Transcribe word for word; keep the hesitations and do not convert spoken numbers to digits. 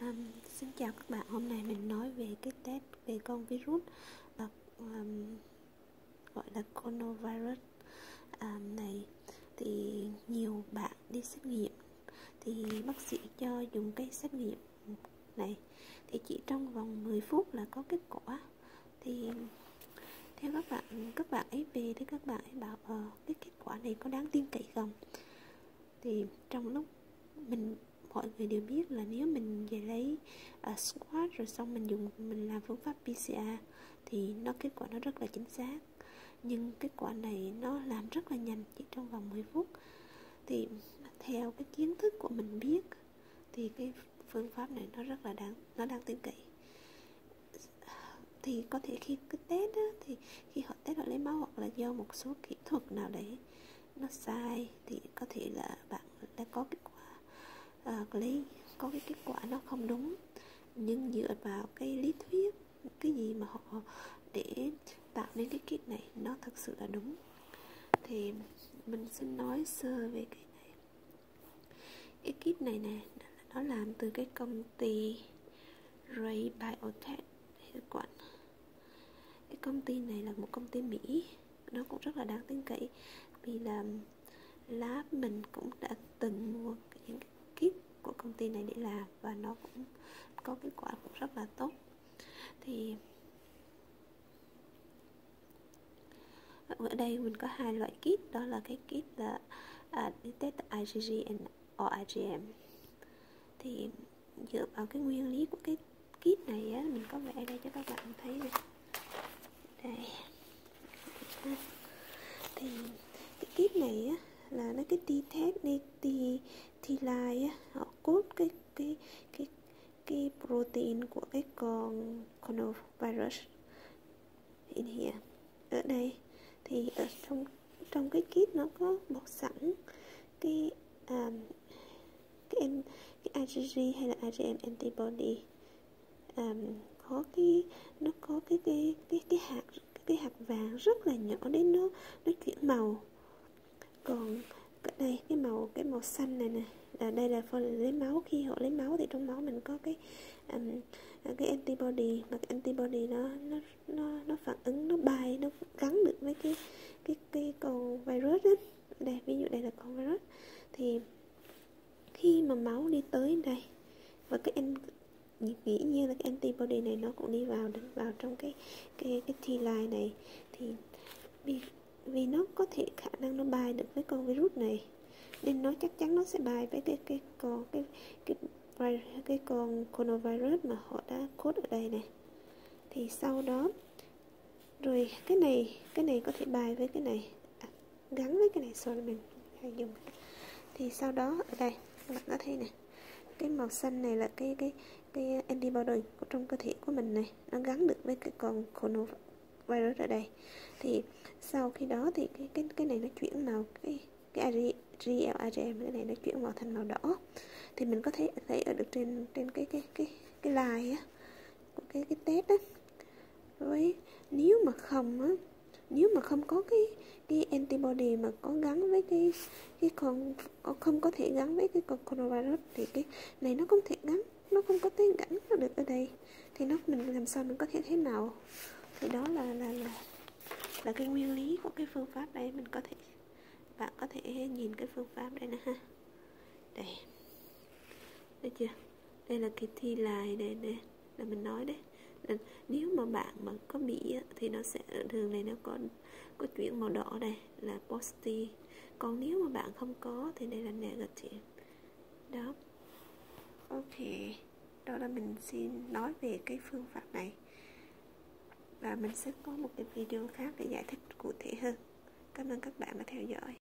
Um, xin chào các bạn, hôm nay mình nói về cái test về con virus uh, um, gọi là coronavirus um, này. Thì nhiều bạn đi xét nghiệm thì bác sĩ cho dùng cái xét nghiệm này thì chỉ trong vòng mười phút là có kết quả. Thì theo các bạn các bạn ấy về thì các bạn ấy bảo ờ uh, cái kết quả này có đáng tin cậy không. Thì trong lúc mình mọi người đều biết là nếu mình về lấy uh, swab rồi xong mình dùng mình làm phương pháp pê xê rờ thì nó kết quả nó rất là chính xác, nhưng kết quả này nó làm rất là nhanh, chỉ trong vòng mười phút. Thì theo cái kiến thức của mình biết thì cái phương pháp này nó rất là đáng nó đáng tin cậy. Thì có thể khi cái test á, thì khi họ test họ lấy máu hoặc là do một số kỹ thuật nào đấy nó sai thì có thể là bạn đã có kết quả à, lấy có cái kết quả nó không đúng, nhưng dựa vào cái lý thuyết cái gì mà họ để tạo nên cái kit này nó thật sự là đúng. Thì mình xin nói sơ về cái này. Cái kit này nè, nó làm từ cái công ty Ray Biotech hiệu quản. Cái công ty này là một công ty Mỹ, nó cũng rất là đáng tin cậy vì là lab mình cũng đã từng mua những cái kit của công ty này để làm và nó cũng có kết quả cũng rất là tốt. Thì ở đây mình có hai loại kit, đó là cái kit là uh, test i gê giê and or i gê em. Thì dựa vào cái nguyên lý của cái kit này á, mình có vẽ đây cho các bạn thấy này. Đây. Thì cái kit này á là nó cái t-test đi t t-line á, họ cốt cái cái cái cái protein của cái con coronavirus in here. Ở đây thì ở trong trong cái kit nó có bọc sẵn cái um, cái cái i gê giê hay là i gê em antibody, um, có cái nó có cái cái cái cái hạt cái hạt vàng rất là nhỏ đến nó nó chuyển màu. Còn ở đây cái màu cái màu xanh này nè, là đây là phần lấy máu. Khi họ lấy máu thì trong máu mình có cái um, cái antibody, mà cái antibody nó nó nó nó phản ứng, nó bay, nó gắn được với cái cái cái con virus đó. Đây ví dụ đây là con virus, thì khi mà máu đi tới đây và cái anh nghĩ như là cái antibody này nó cũng đi vào vào trong cái cái cái t-line này, thì vì vì nó có thể khả năng nó bay được với con virus này nên nó chắc chắn nó sẽ bay với cái cái con cái cái cái, cái con coronavirus mà họ đã code ở đây này. Thì sau đó rồi cái này cái này có thể bay với cái này, à, gắn với cái này, sorry mình hay dùng. Thì sau đó ở đây các bạn có thấy này, cái màu xanh này là cái cái cái antibody của trong cơ thể của mình này, nó gắn được với cái con coronavirus ở đây. Thì sau khi đó thì cái cái cái này nó chuyển màu, cái cái giê lờ i gê em cái này nó chuyển màu thành màu đỏ. Thì mình có thể thấy ở được trên trên cái cái cái cái line á của cái cái test á. Rồi nếu mà không á, nếu mà không có cái cái antibody mà có gắn với cái cái con không có thể gắn với cái con coronavirus thì cái này nó không thể gắn, nó không có thể gắn nó được ở đây. Thì nó mình làm sao mình có thể thế nào? Thì đó là là là là cái nguyên lý của cái phương pháp đây. Mình có thể bạn có thể nhìn cái phương pháp đây nè ha. Đây. Thấy chưa? Đây là cái t-line đây đây là mình nói đấy. Là nếu mà bạn mà có bị thì nó sẽ ở đường này nó có có chuyển màu đỏ đây là positive, còn nếu mà bạn không có thì đây là negative. Đó. Ok, đó là mình xin nói về cái phương pháp này, và mình sẽ có một cái video khác để giải thích cụ thể hơn. Cảm ơn các bạn đã theo dõi.